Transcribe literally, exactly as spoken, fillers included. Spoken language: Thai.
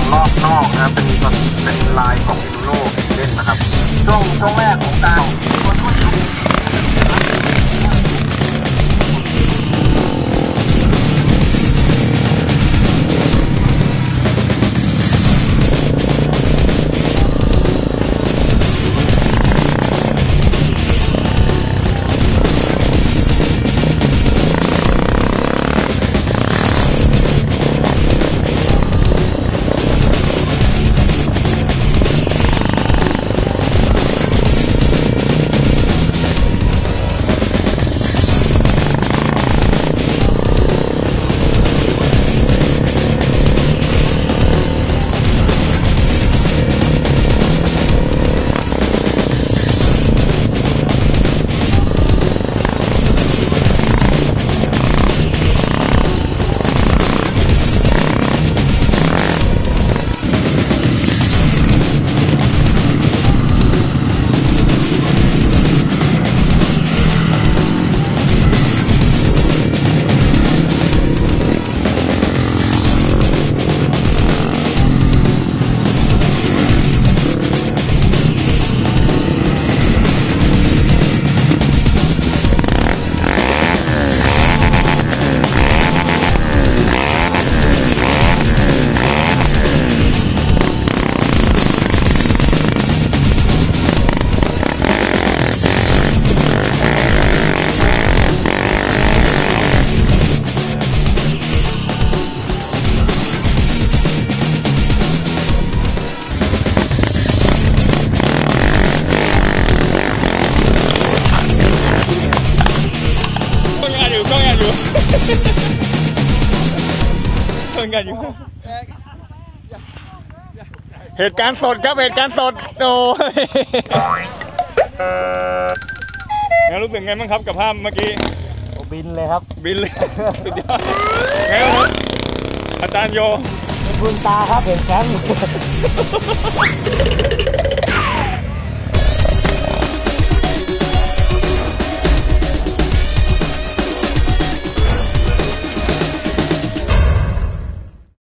รอบนอกนะครับเป็นเป็นลายของอินโนเล่นนะครับช่วงช่วงแรกของการเหตุการณ์สดครับเหตุการณ์สดโอ้ยงั้นรู้สึกไงบ้างครับกับภาพเมื่อกี้บินเลยครับบินเลยสุดยอดไงครับอาจารย์โยบุญตาครับเห็นแชมป์